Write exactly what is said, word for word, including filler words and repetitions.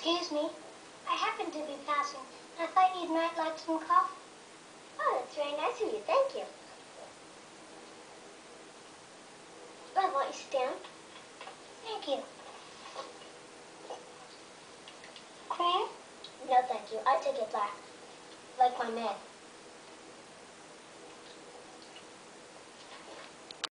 Excuse me. I happened to be passing. I thought you might like some coffee. Oh, that's very nice of you. Thank you. Well, won't you sit down? Thank you. Cream? No, thank you. I take it back. Like my man.